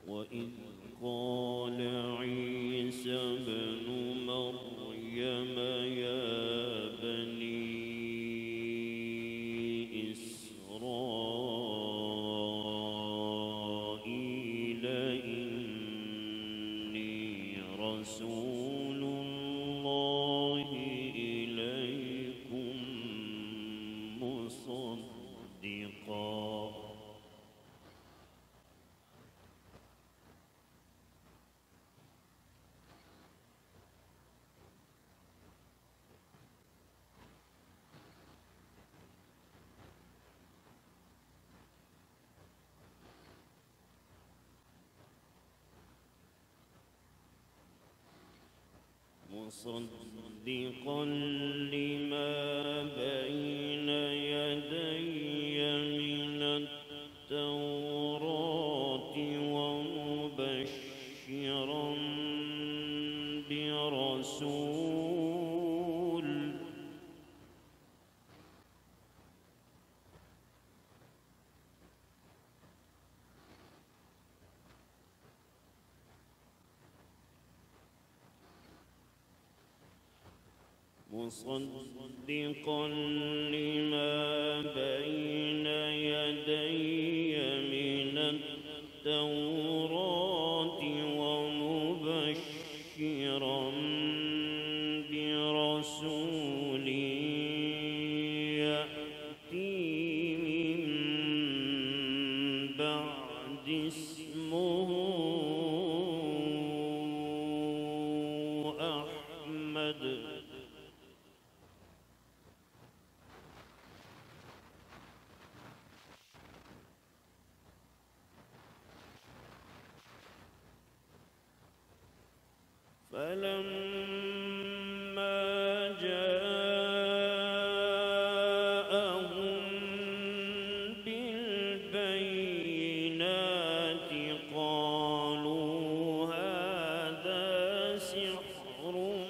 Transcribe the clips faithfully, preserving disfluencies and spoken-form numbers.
وإذ قال عيسى ابن مريم يا بني إسرائيل إني رسول الله إليكم مصدقا مصدقا لما بين يدي من التوراة ومبشرا برسول مصدقا لما بين يدي من التوراة ومبشرا برسول يأتي من بعد اسمه أحمد فلما جاءهم بالبينات قالوا هذا سحر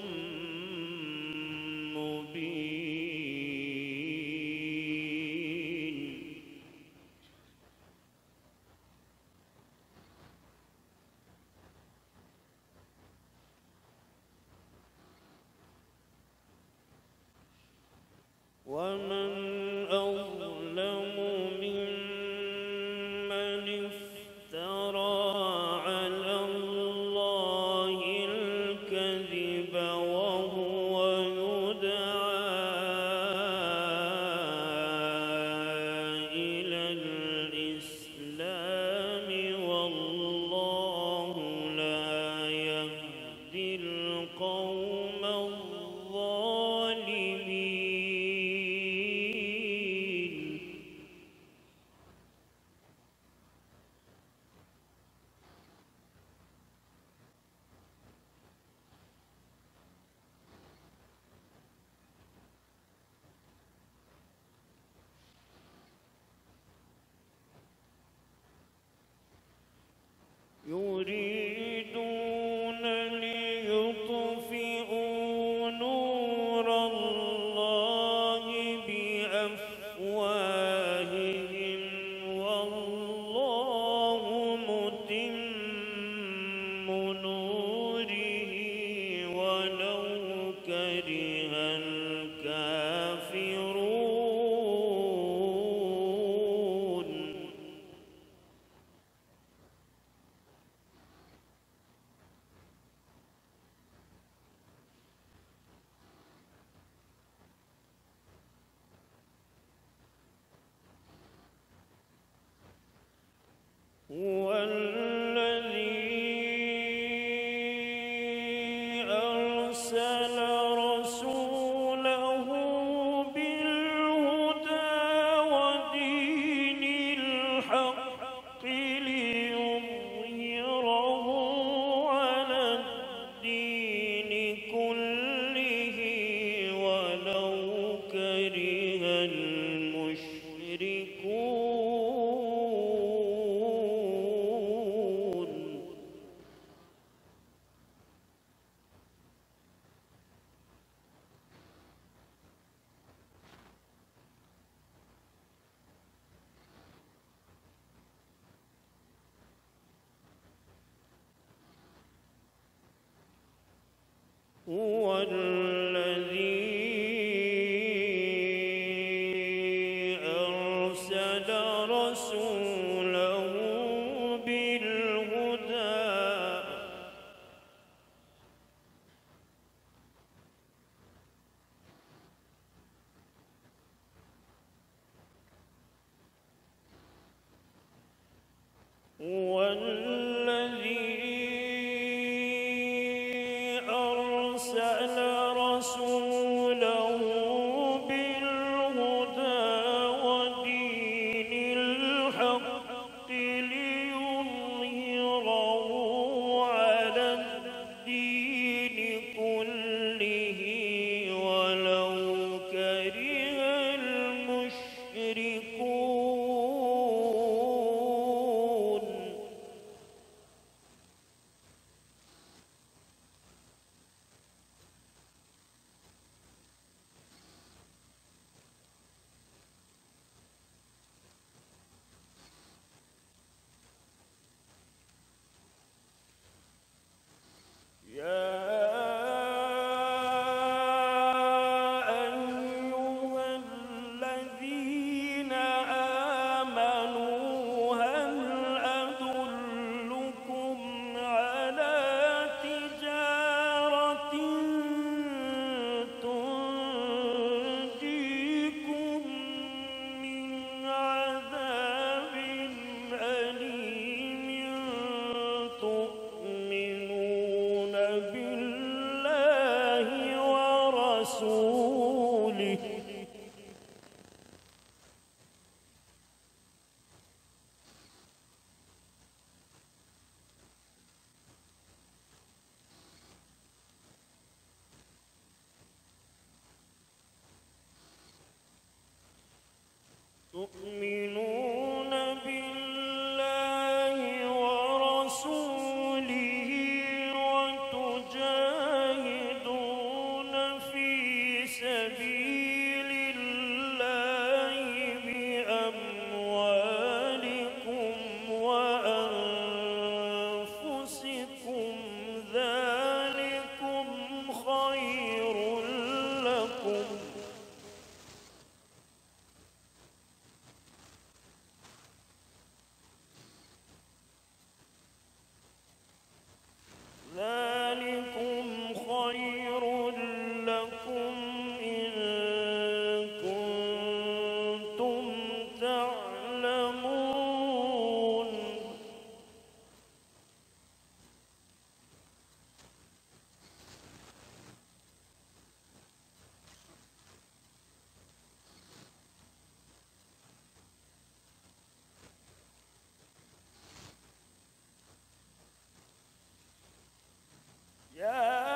مبين ومن أظلم ممن افترى على الله الكذب وهو يدعى إلى الإسلام والله لا يهدي القوم الظالمين. يريدون ليطفئوا نور الله بأفواههم والله متم نوره ولو كره الكافرون. الذي أرسل رسوله بالهدى ودين الحق ليظهره على الدين كله ولو كره المشركون. يا أيها الذين آمنوا هل أدلكم على تجارة تنجيكم من عذاب أليم تؤمنون بالله ورسوله تؤمنون بالله ورسوله وتجاهدون في سبيل الله بأموالكم وأنفسكم ذلكم خير لكم ذلكم خير لكم إن كنتم تعلمون. يا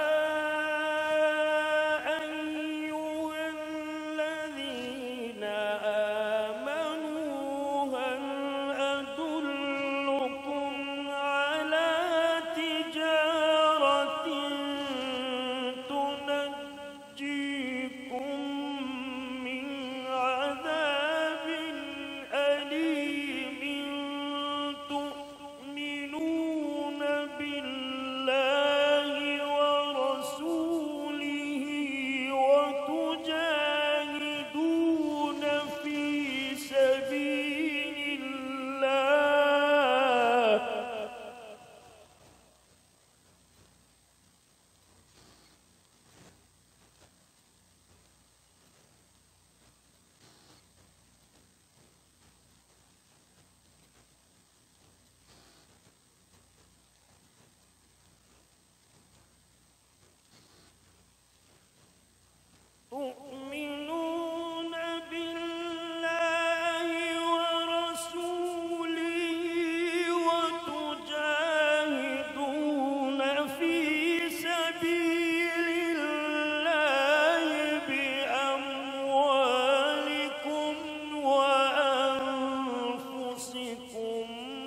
أيها الذين آمنوا هل أدلكم على تجارة تنجيكم من عذاب أليم تؤمنون بالله ورسوله وتجاهدون في سبيل الله تؤمنون بالله ورسوله وتجاهدون في سبيل الله بأموالكم وأنفسكم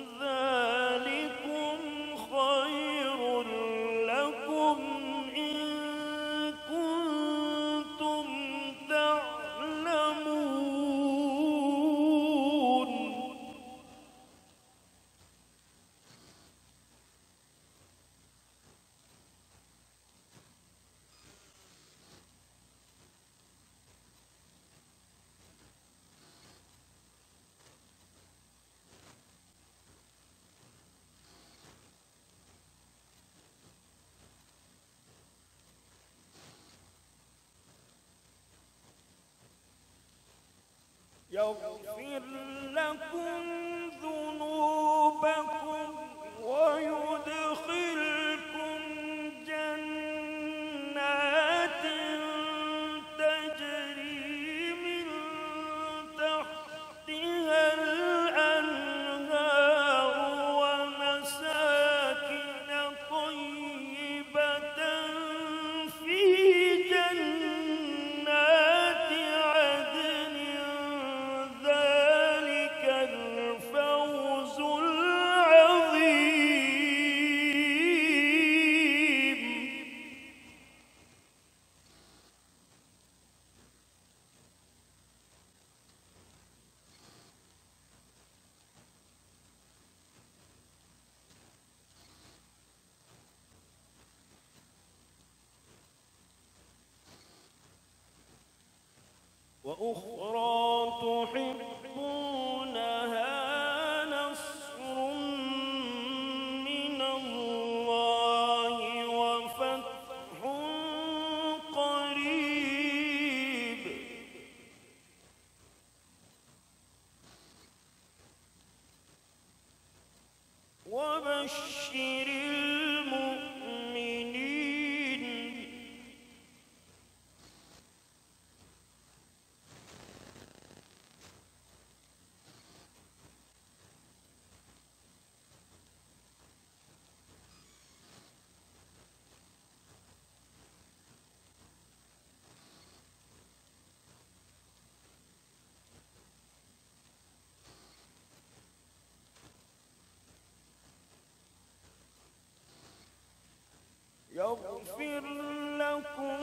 ذلكم خير لكم إن كنتم تعلمون. يغفر لكم ذنوبكم وأخرى تحبونها نصر من الله وفتح قريب وبشر المؤمنين يغفر لكم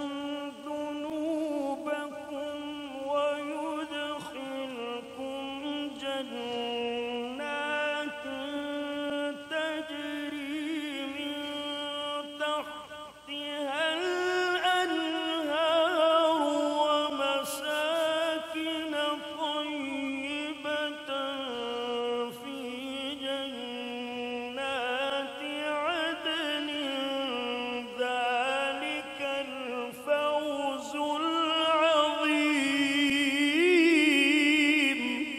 ذنوبكم ويدخلكم جنات تجري من تحتها الأنهار ومساكن طيبة في جنات عدن ذلك الفوز العظيم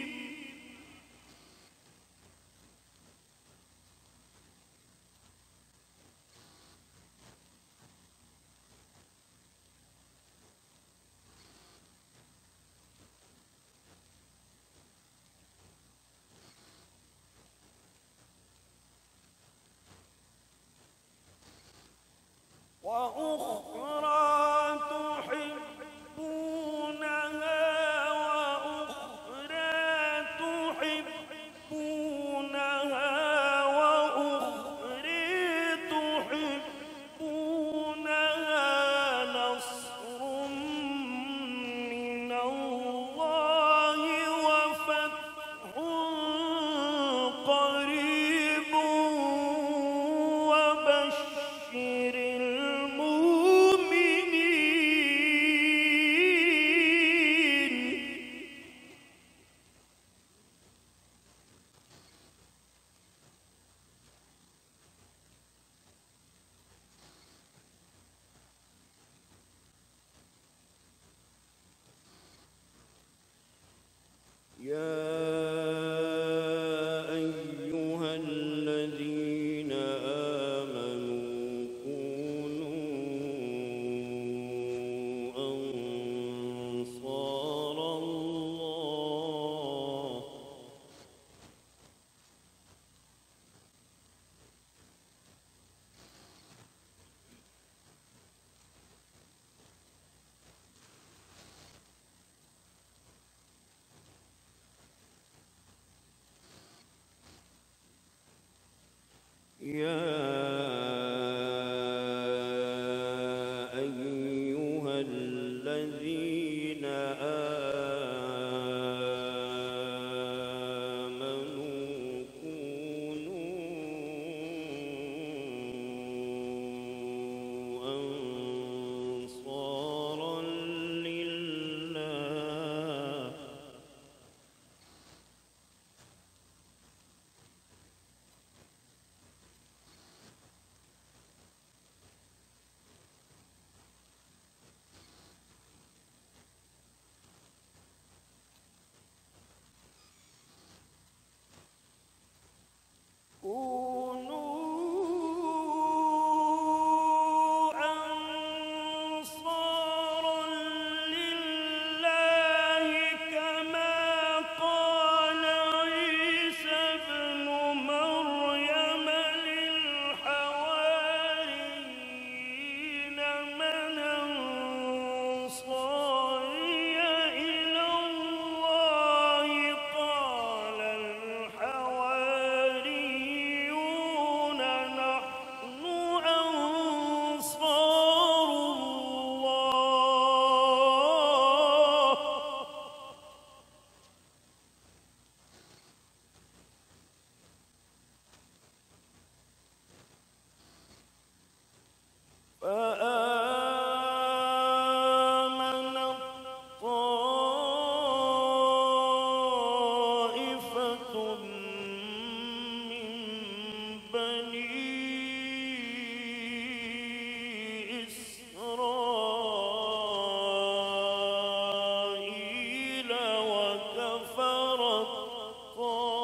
وأخرى تحبونها وأخرى تحبونها وأخرى تحبونها نصر من الله وفتح قريب وبشر يا أيها الذين آمنوا كونوا أنصار الله يا أيها الذين آمنوا كونوا أنصارا لله حقا